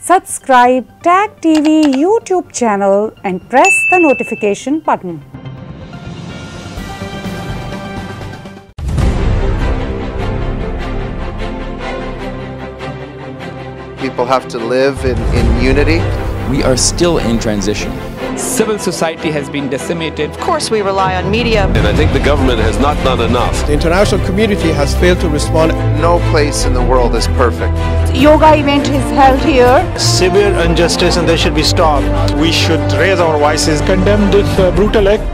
Subscribe Tag TV YouTube channel and press the notification button. People have to live in unity. We are still in transition. Civil society has been decimated. Of course, we rely on media. And I think the government has not done enough. The international community has failed to respond. No place in the world is perfect. Yoga event is held here. Severe injustice and they should be stopped. We should raise our voices, condemn this brutal act.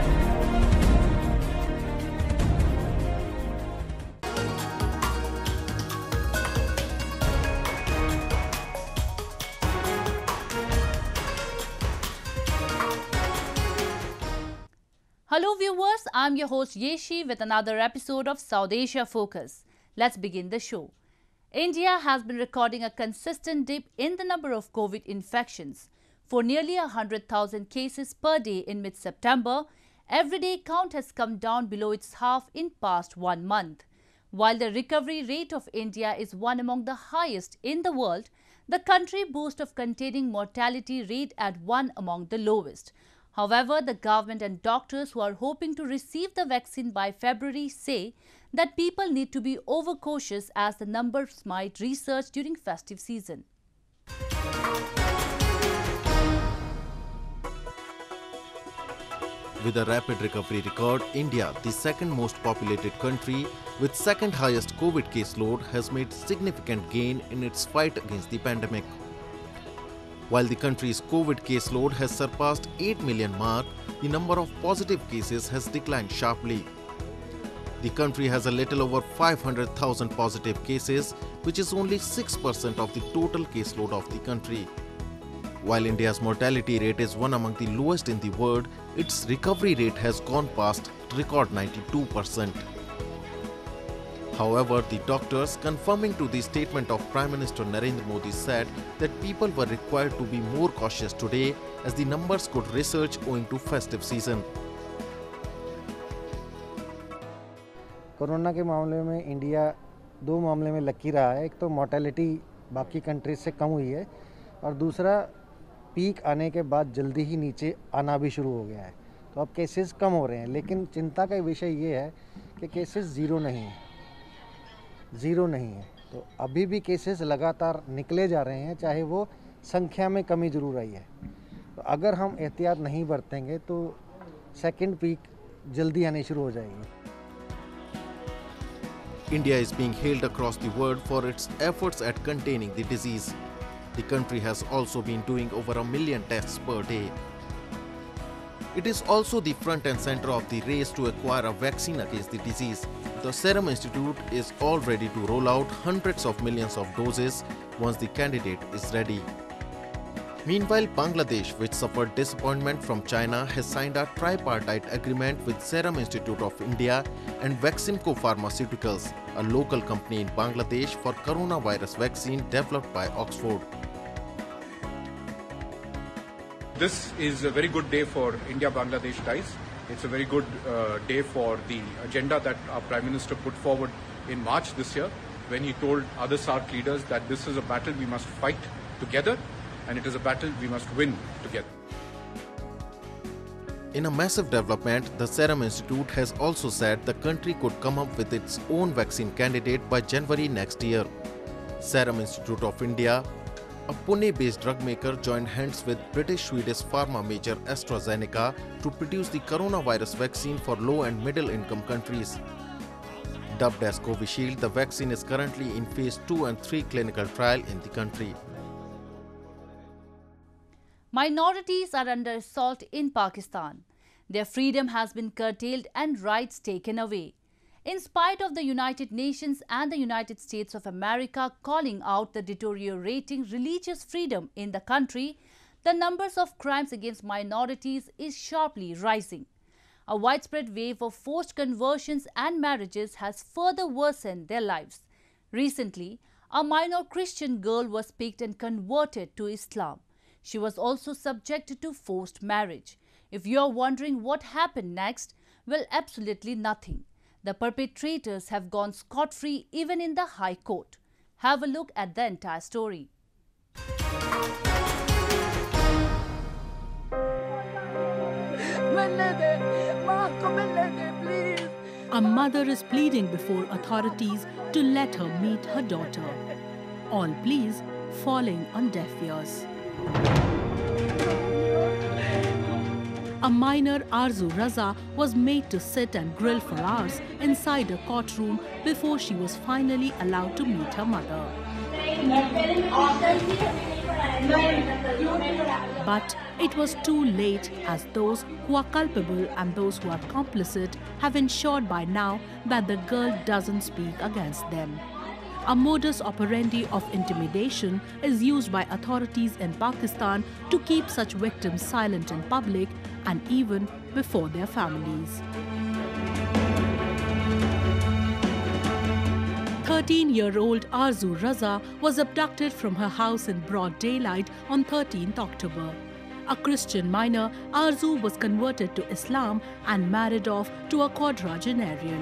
Hello viewers, I'm your host Yeshi with another episode of South Asia Focus. Let's begin the show. India has been recording a consistent dip in the number of COVID infections. For nearly 100,000 cases per day in mid-September, everyday count has come down below its half in past 1 month. While the recovery rate of India is one among the highest in the world, the country boasts of containing mortality rate at one among the lowest. However, the government and doctors who are hoping to receive the vaccine by February say that people need to be overcautious as the numbers might resurge during festive season. With a rapid recovery record, India, the second most populated country with second highest COVID caseload, has made significant gain in its fight against the pandemic. While the country's COVID caseload has surpassed 8 million mark, the number of positive cases has declined sharply. The country has a little over 500,000 positive cases, which is only 6% of the total caseload of the country. While India's mortality rate is one among the lowest in the world, its recovery rate has gone past record 92%. However, the doctors, confirming to the statement of Prime Minister Narendra Modi, said that people were required to be more cautious today as the numbers could resurge owing to festive season. Corona के मामले में India दो मामले में lucky रहा है। एक तो मोर्टेलिटी बाकी कंट्रीज से कम हुई है और दूसरा पीक आने के बाद जल्दी ही नीचे आना भी शुरू हो गया है। तो अब केसेस कम हो रहे हैं, लेकिन चिंता का विषय ये है कि केसेस ज़ीरो नहीं है। तो अभी भी केसेस लगातार निकले जा रहे हैं, चाहे वो संख्या में कमी जरूर आई है। तो अगर हम एहतियात नहीं बरतेंगे तो सेकंड पीक जल्दी आनी शुरू हो जाएगी। India is being hailed across the world for its efforts at containing the disease. The country has also been doing over 1 million tests per day. It is also the front and center of the race to acquire a vaccine against the disease. The Serum Institute is all ready to roll out hundreds of millions of doses once the candidate is ready. Meanwhile, Bangladesh, which suffered disappointment from China, has signed a tripartite agreement with Serum Institute of India and Vaximco Pharmaceuticals, a local company in Bangladesh, for coronavirus vaccine developed by Oxford. This is a very good day for India-Bangladesh ties. It's a very good day for the agenda that our Prime Minister put forward in March this year, when he told other SAARC leaders that this is a battle we must fight together, and it is a battle we must win together. In a massive development, the Serum Institute has also said the country could come up with its own vaccine candidate by January next year. Serum Institute of India, a Pune-based drug maker, joined hands with British-Swedish pharma major AstraZeneca to produce the coronavirus vaccine for low and middle-income countries. Dubbed as Covishield, the vaccine is currently in phase 2 and 3 clinical trial in the country. Minorities are under assault in Pakistan. Their freedom has been curtailed and rights taken away. In spite of the United Nations and the United States of America calling out the deteriorating religious freedom in the country, the numbers of crimes against minorities is sharply rising. A widespread wave of forced conversions and marriages has further worsened their lives. Recently, a minor Christian girl was picked and converted to Islam. She was also subjected to forced marriage. If you are wondering what happened next, well, absolutely nothing. The perpetrators have gone scot-free even in the High Court. Have a look at the entire story. a mother is pleading before authorities to let her meet her daughter. All pleas falling on deaf ears. A minor, Arzu Raza, was made to sit and grill for hours inside a courtroom before she was finally allowed to meet her mother. But it was too late, as those who are culpable and those who are complicit have ensured by now that the girl doesn't speak against them. A modus operandi of intimidation is used by authorities in Pakistan to keep such victims silent in public and even before their families. 13-year-old Arzu Raza was abducted from her house in broad daylight on 13th October. A Christian minor, Arzu was converted to Islam and married off to a quadragenarian.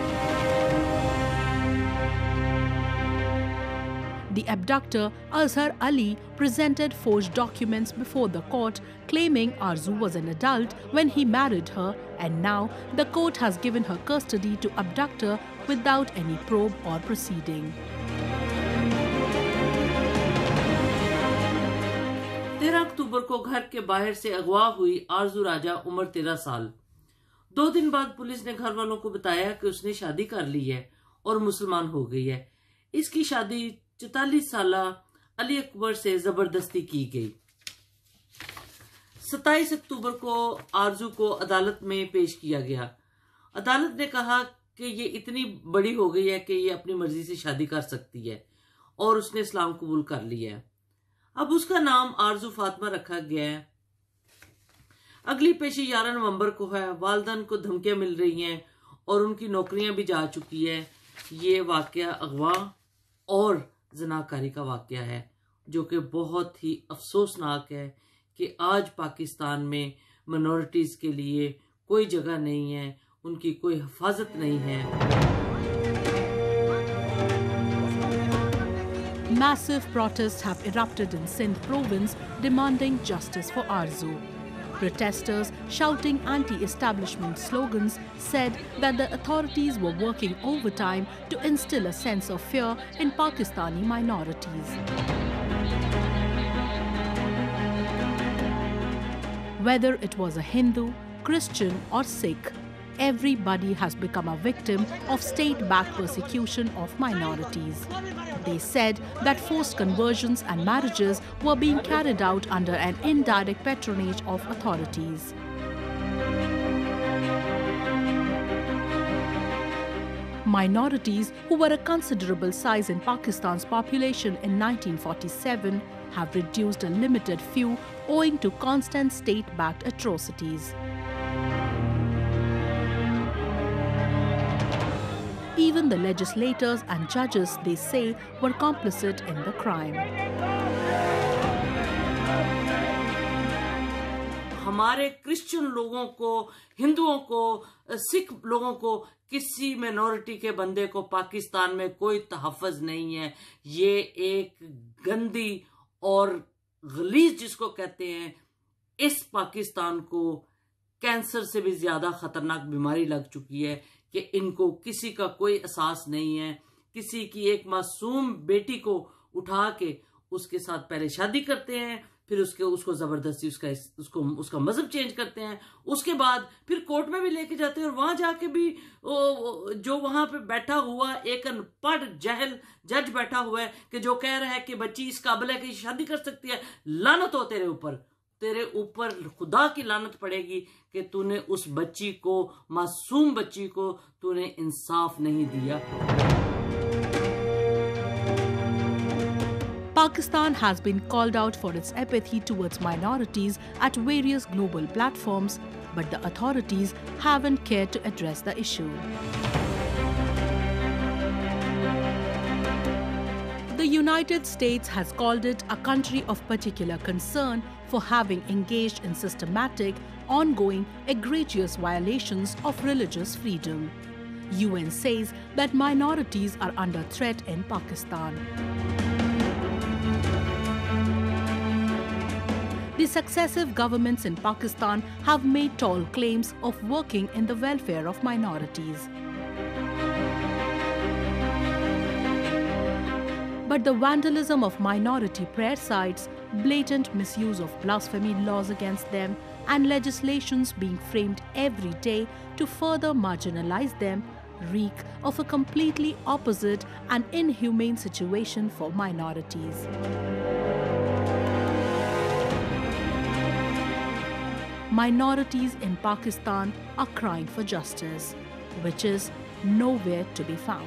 The abductor, Azhar Ali, presented forged documents before the court claiming Arzu was an adult when he married her, and now the court has given her custody to abductor without any probe or proceeding. 13 अक्टूबर को घर के बाहर से अगवा हुई आरजू राजा उम्र 13 साल। 2 दिन बाद पुलिस ने घर वालों को बताया कि उसने शादी कर ली है और मुसलमान हो गई है। इसकी शादी 44 साला अली अकबर से जबरदस्ती की गई। 27 अक्टूबर को आरजू को अदालत में पेश किया गया। अदालत ने कहा कि ये इतनी बड़ी हो गई है कि ये अपनी मर्जी से शादी कर सकती है और उसने इस्लाम कबूल कर लिया है। अब उसका नाम आरजू फातिमा रखा गया है। अगली पेशी 11 नवंबर को है। वालिदैन को धमकियां मिल रही हैं और उनकी नौकरियां भी जा चुकी है। ये वाकया अगवा और जनाकारी का वाकया है जो कि बहुत ही अफसोसनाक है कि आज पाकिस्तान में मिनॉरिटीज के लिए कोई जगह नहीं है, उनकी कोई हिफाजत नहीं है। Massive protests have erupted in Sindh province demanding justice for Arzu. Protesters shouting anti-establishment slogans said that the authorities were working overtime to instill a sense of fear in Pakistani minorities. Whether it was a Hindu, Christian or Sikh, everybody has become a victim of state-backed persecution of minorities. They said that forced conversions and marriages were being carried out under an indirect patronage of authorities. Minorities, who were a considerable size in Pakistan's population in 1947, have reduced a limited few owing to constant state-backed atrocities. Even the legislators and judges, they say, were complicit in the crime. हमारे Christian लोगों को, हिंदुओं को, सिख लोगों को, किसी minority के बंदे को पाकिस्तान में कोई तहफ़्फ़ुज़ नहीं है। ये एक गंदी और गलीज़ जिसको कहते हैं, इस पाकिस्तान को कैंसर से भी ज्यादा खतरनाक बीमारी लग चुकी है कि इनको किसी का कोई एहसास नहीं है। किसी की एक मासूम बेटी को उठा के उसके साथ पहले शादी करते हैं, फिर उसको जबरदस्ती उसका मजहब चेंज करते हैं, उसके बाद फिर कोर्ट में भी लेके जाते हैं और वहां जाके भी जो वहां पे बैठा हुआ एक अनपढ़ जहल जज बैठा हुआ है कि जो कह रहा है कि बच्ची इस काबिल है कि शादी कर सकती है। लानत हो तेरे ऊपर खुदा की लानत पड़ेगी कि तूने उस बच्ची को, मासूम बच्ची को, तूने इंसाफ नहीं दिया। Pakistan has been called out for its apathy towards minorities at various global platforms, but the authorities haven't cared to address the issue. The United States has called it a country of particular concern for having engaged in systematic, ongoing, egregious violations of religious freedom. UN says that minorities are under threat in Pakistan. The successive governments in Pakistan have made tall claims of working in the welfare of minorities. But the vandalism of minority prayer sites, blatant misuse of blasphemy laws against them, and legislations being framed every day to further marginalize them reek of a completely opposite and inhumane situation for minorities. Minorities in Pakistan are crying for justice, which is nowhere to be found.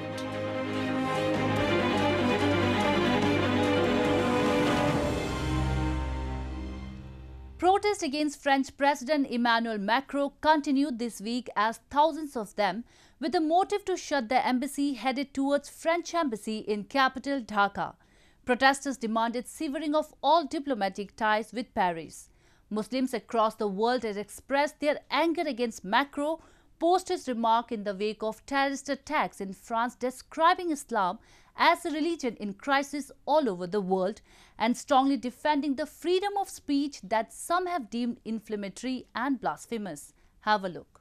Protests against French President Emmanuel Macron continued this week as thousands of them, with a motive to shut their embassy, headed towards French embassy in capital Dhaka. Protesters demanded severing of all diplomatic ties with Paris. Muslims across the world had expressed their anger against Macron post his remark in the wake of terrorist attacks in France, describing Islam as a religion in crisis all over the world and strongly defending the freedom of speech that some have deemed inflammatory and blasphemous. Have a look.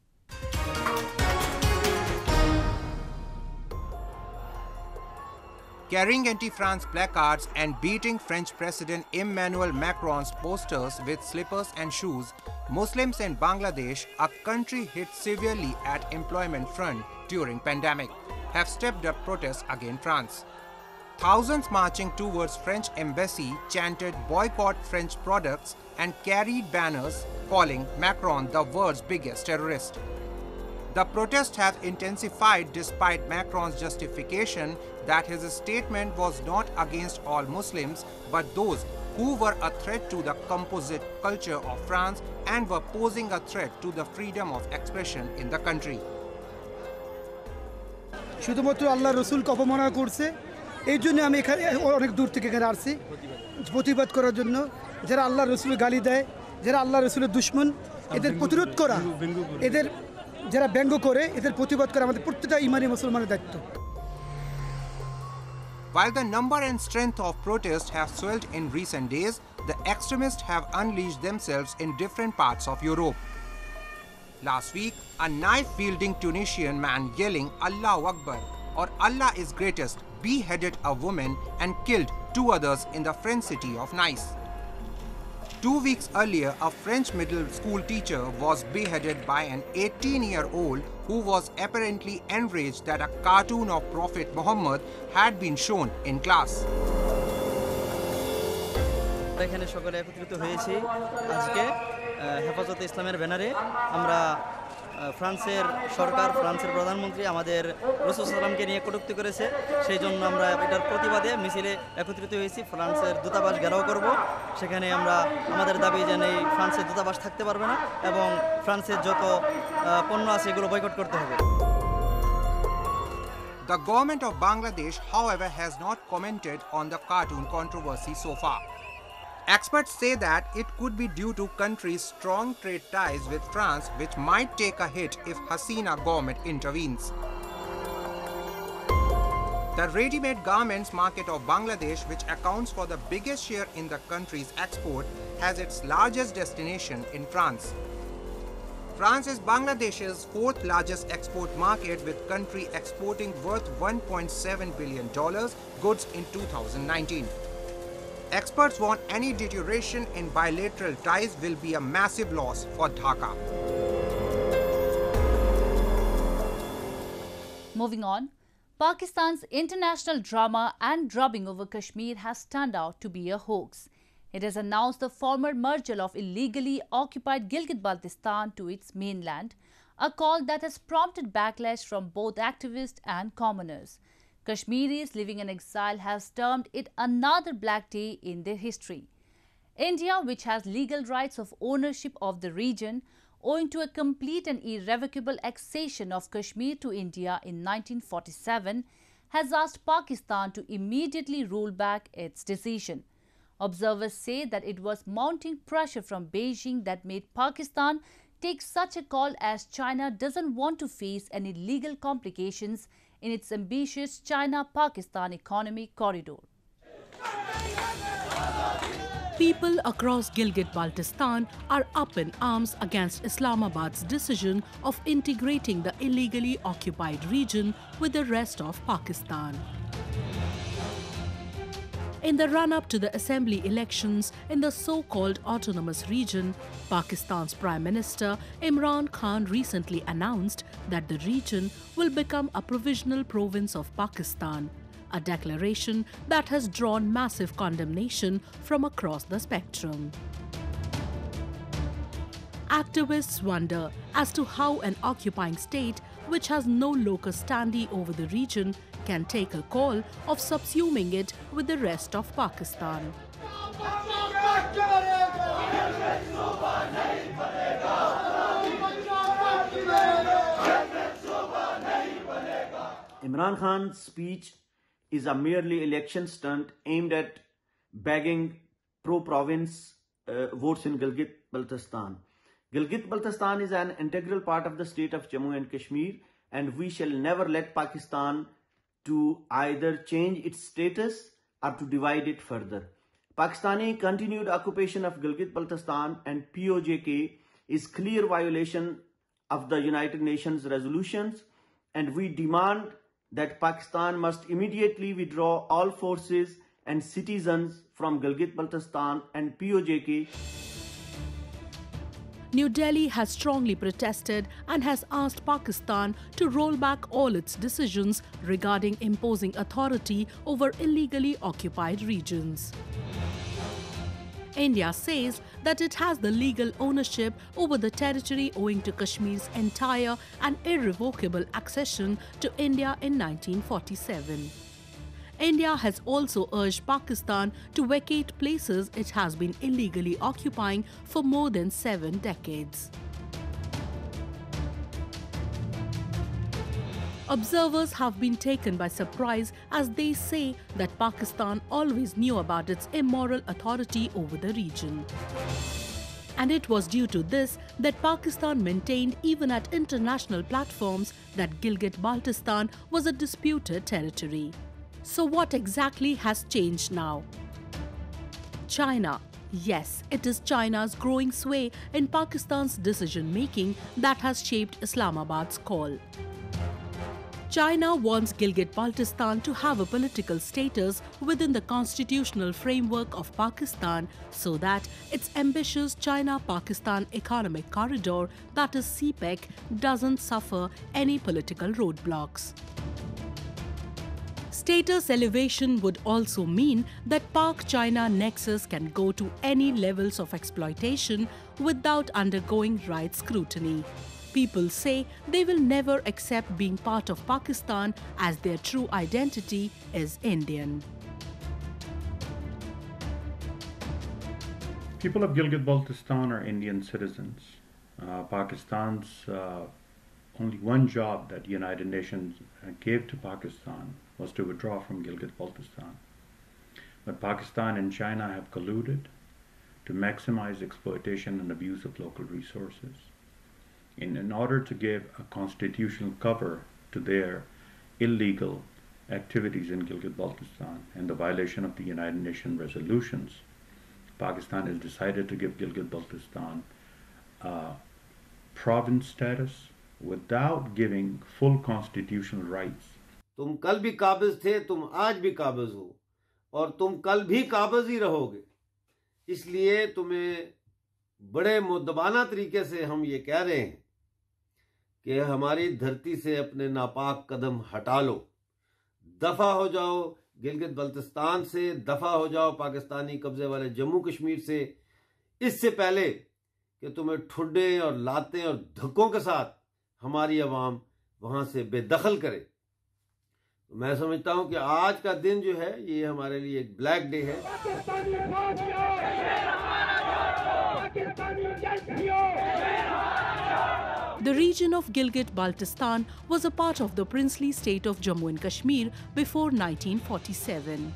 Carrying anti-France placards and beating French President Emmanuel Macron's posters with slippers and shoes, Muslims in Bangladesh, a country hit severely at employment front during pandemic, have stepped up protests against France. Thousands marching towards French embassy chanted boycott French products and carried banners calling Macron the world's biggest terrorist. The protests have intensified despite Macron's justification that his statement was not against all Muslims but those who were a threat to the composite culture of France and were posing a threat to the freedom of expression in the country. শুধুমাত্র আল্লাহ রসুলকে অপমাননা করছে এই জন্য আমি এখানে অনেক দূর থেকে এখানে আসছি প্রতিবাদ করার জন্য যারা আল্লাহ রসুলের গালি দেয় যারা আল্লাহ রসুলের দুশমন এদের প্রতিরোধ করা এদের যারা ব্যঙ্গ করে এদের প্রতিবাদ করা আমাদের প্রত্যেকটা ইমানি মুসলমানের দায়িত্ব While the number and strength of protests have swelled in recent days, the extremists have unleashed themselves in different parts of Europe. Last week, a knife-wielding Tunisian man yelling Allahu Akbar or Allah is greatest beheaded a woman and killed 2 others in the French city of Nice. 2 weeks earlier, a French middle school teacher was beheaded by an 18-year-old who was apparently enraged that a cartoon of Prophet Muhammad had been shown in class. এখানে সকলে একত্রিত হয়েছি আজকে হেফাজতে ইসলামের ব্যানারে আমরা ফ্রান্সের সরকার ফ্রান্সের প্রধানমন্ত্রী আমাদের রাসূল সাল্লামকে নিয়ে কটূক্তি করেছে সেই জন্য আমরা এটার প্রতিবাদে মিছিলে একত্রিত হয়েছি ফ্রান্সের দূতাবাস ঘেরাও করব সেখানে আমরা আমাদের দাবি জানাই ফ্রান্সের দূতাবাস থাকতে পারবে না এবং ফ্রান্সের যত পণ্য আছে এগুলো বয়কট করতে হবে The government of Bangladesh, however, has not commented on the cartoon controversy so far. Experts say that it could be due to country's strong trade ties with France, which might take a hit if Hasina government intervenes. The ready-made garments market of Bangladesh, which accounts for the biggest share in the country's export, has its largest destination in France. France is Bangladesh's 4th largest export market, with country exporting worth $1.7 billion goods in 2019. Experts warn any deterioration in bilateral ties will be a massive loss for Dhaka. Moving on, Pakistan's international drama and drubbing over Kashmir has turned out to be a hoax. It has announced the former merger of illegally occupied Gilgit-Baltistan to its mainland, a call that has prompted backlash from both activists and commoners. Kashmiris living in exile have termed it another black day in their history. India, which has legal rights of ownership of the region, owing to a complete and irrevocable annexation of Kashmir to India in 1947, has asked Pakistan to immediately roll back its decision. Observers say that it was mounting pressure from Beijing that made Pakistan take such a call, as China doesn't want to face any legal complications in its ambitious China-Pakistan economic corridor. People across Gilgit-Baltistan are up in arms against Islamabad's decision of integrating the illegally occupied region with the rest of Pakistan. In the run-up to the assembly elections in the so-called autonomous region, Pakistan's Prime Minister Imran Khan recently announced that the region will become a provisional province of Pakistan, a declaration that has drawn massive condemnation from across the spectrum. Activists wonder as to how an occupying state which has no locus standi over the region can take a call of subsuming it with the rest of Pakistan. Imran Khan's speech is a merely election stunt aimed at bagging pro-province votes in Gilgit-Baltistan. Gilgit-Baltistan is an integral part of the state of Jammu and Kashmir, and we shall never let Pakistan to either change its status or to divide it further. Pakistani continued occupation of Gilgit-Baltistan and POJK is clear violation of the United Nations resolutions, and we demand that Pakistan must immediately withdraw all forces and citizens from Gilgit-Baltistan and POJK. New Delhi has strongly protested and has asked Pakistan to roll back all its decisions regarding imposing authority over illegally occupied regions. India says that it has the legal ownership over the territory owing to Kashmir's entire and irrevocable accession to India in 1947. India has also urged Pakistan to vacate places it has been illegally occupying for more than 7 decades. Observers have been taken by surprise as they say that Pakistan always knew about its immoral authority over the region. And it was due to this that Pakistan maintained even at international platforms that Gilgit-Baltistan was a disputed territory. So what exactly has changed now? China. Yes, it is China's growing sway in Pakistan's decision-making that has shaped Islamabad's call. China wants Gilgit-Baltistan to have a political status within the constitutional framework of Pakistan so that its ambitious China-Pakistan Economic Corridor, that is CPEC, doesn't suffer any political roadblocks. Status elevation would also mean that Pak-China nexus can go to any levels of exploitation without undergoing right scrutiny. People say they will never accept being part of Pakistan as their true identity is Indian. People of Gilgit-Baltistan are Indian citizens. Pakistan's only one job that the United Nations gave to Pakistan was to withdraw from Gilgit-Baltistan. But Pakistan and China have colluded to maximize exploitation and abuse of local resources in order to give a constitutional cover to their illegal activities in Gilgit-Baltistan and the violation of the United Nations resolutions. Pakistan has decided to give Gilgit-Baltistan province status without giving full constitutional rights. तुम कल भी काबिज थे, तुम आज भी काबिज हो और तुम कल भी काबिज ही रहोगे। इसलिए तुम्हें बड़े मुद्दबाना तरीके से हम ये कह रहे हैं कि हमारी धरती से अपने नापाक कदम हटा लो, दफा हो जाओ गिलगित बल्तिस्तान से, दफा हो जाओ पाकिस्तानी कब्जे वाले जम्मू कश्मीर से, इससे पहले कि तुम्हें ठुड्डे और लातें और धक्कों के साथ हमारी आवाम वहां से बेदखल करे। तो मैं समझता हूं कि आज का दिन जो है ये हमारे लिए एक ब्लैक डे है। The region of Gilgit-Baltistan was a part of the princely state of Jammu and Kashmir before 1947.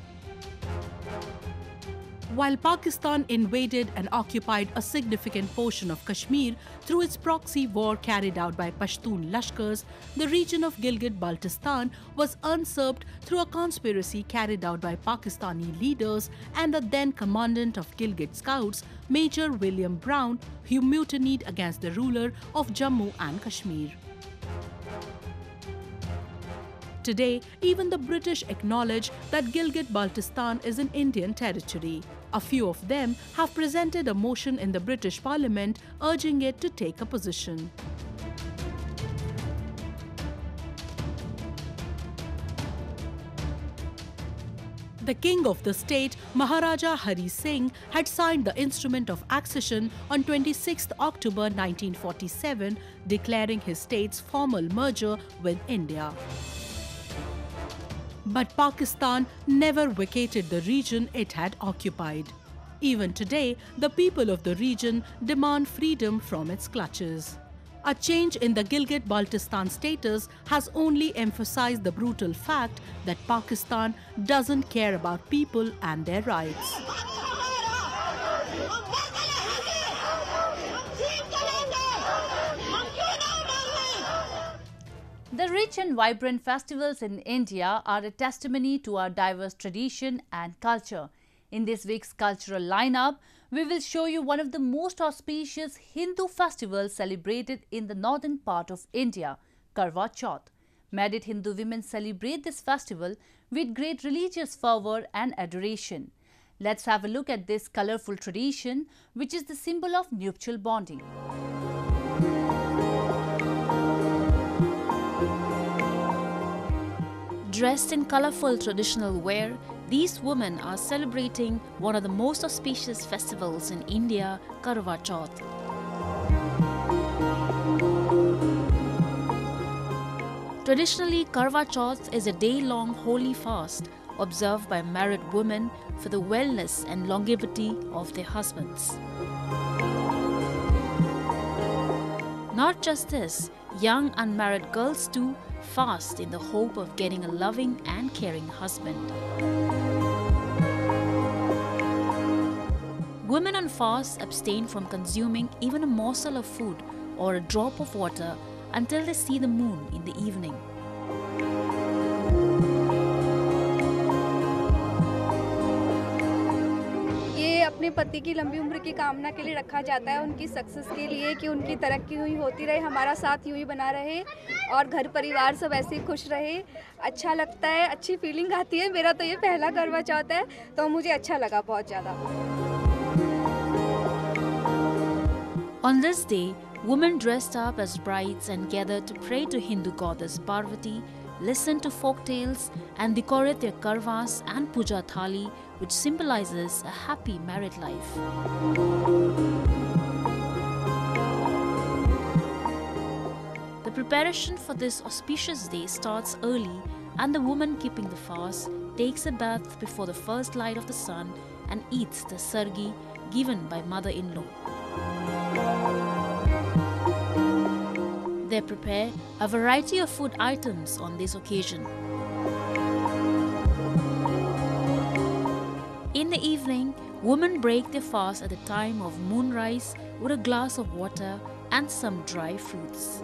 While Pakistan invaded and occupied a significant portion of Kashmir through its proxy war carried out by Pashtun Lashkars, the region of Gilgit-Baltistan was usurped through a conspiracy carried out by Pakistani leaders and the then commandant of Gilgit Scouts, Major William Brown, who mutinied against the ruler of Jammu and Kashmir. Today, even the British acknowledge that Gilgit-Baltistan is an Indian territory. A few of them have presented a motion in the British Parliament urging it to take a position. The king of the state, Maharaja Hari Singh, had signed the Instrument of Accession on 26 October 1947, declaring his state's formal merger with India. But Pakistan never vacated the region it had occupied. Even today, the people of the region demand freedom from its clutches. A change in the Gilgit-Baltistan status has only emphasized the brutal fact that Pakistan doesn't care about people and their rights. The rich and vibrant festivals in India are a testimony to our diverse tradition and culture. In this week's cultural lineup, we will show you one of the most auspicious Hindu festivals celebrated in the northern part of India, Karwa Chauth. Married Hindu women celebrate this festival with great religious fervor and adoration. Let's have a look at this colorful tradition, which is the symbol of nuptial bonding. Dressed in colorful traditional wear, these women are celebrating one of the most auspicious festivals in India, Karwa Chauth. Traditionally, Karwa Chauth is a day-long holy fast observed by married women for the wellness and longevity of their husbands. Not just this, young unmarried girls too fast in the hope of getting a loving and caring husband. Women on fast abstain from consuming even a morsel of food or a drop of water until they see the moon in the evening. ये अपने पति की लंबी उम्र की कामना के लिए रखा जाता है, उनकी सक्सेस के लिए कि उनकी तरक्की हुई होती रहे, हमारा साथ यूं ही बना रहे और घर परिवार सब ऐसे ही खुश रहे। अच्छा लगता है, अच्छी फीलिंग आती है। मेरा तो ये पहला करवा चौथ है तो मुझे अच्छा लगा बहुत ज़्यादा। On this day, women dressed up as brides and gathered to pray to Hindu goddess Parvati, listen to folk tales and decorate their karwas and puja thali, which symbolizes a happy married life. The preparation for this auspicious day starts early, and the woman keeping the fast takes a bath before the first light of the sun and eats the sargi given by mother-in-law. They prepare a variety of food items on this occasion. In the evening, women break their fast at the time of moonrise with a glass of water and some dry fruits.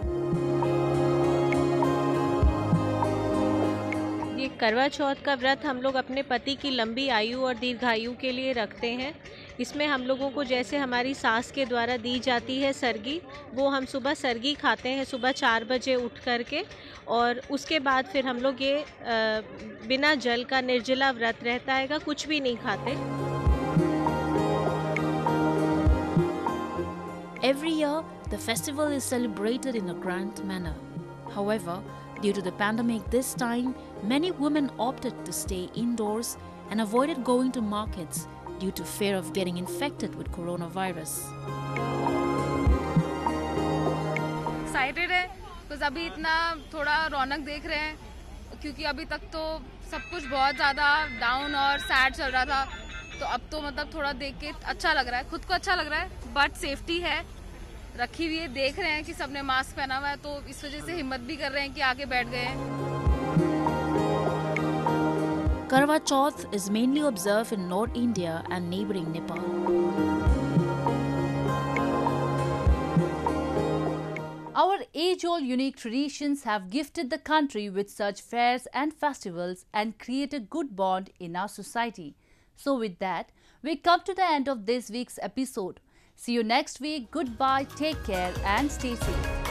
ये करवा चौथ का व्रत हम लोग अपने पति की लंबी आयु और दीर्घायु के लिए रखते हैं। इसमें हम लोगों को जैसे हमारी सास के द्वारा दी जाती है सरगी, वो हम सुबह सरगी खाते हैं सुबह 4 बजे उठ करके, और उसके बाद फिर हम लोग ये बिना जल का निर्जला व्रत रहता है, कुछ भी नहीं खाते। Every year, the festival is celebrated in a grand manner. However, due to the pandemic this time, many women opted to stay indoors and avoided going to markets due to fear of getting infected with coronavirus. Excited है, because अभी इतना थोड़ा रौनक देख रहे हैं, क्योंकि अभी तक तो सब कुछ बहुत ज़्यादा डाउन और सैड चल रहा था, तो अब तो मतलब थोड़ा देख के अच्छा लग रहा है, खुद को अच्छा लग रहा है, बट सेफ्टी है रखी हुई है, देख रहे हैं कि सबने मास्क पहना हुआ है, तो इस वजह से हिम्मत भी कर रहे हैं कि आगे बैठ गए हैं। Karwa Chauth is mainly observed in North India and neighboring Nepal. Our age-old unique traditions have gifted the country with such fairs and festivals and create a good bond in our society. So with that, we come to the end of this week's episode. See you next week. Goodbye, take care and stay safe.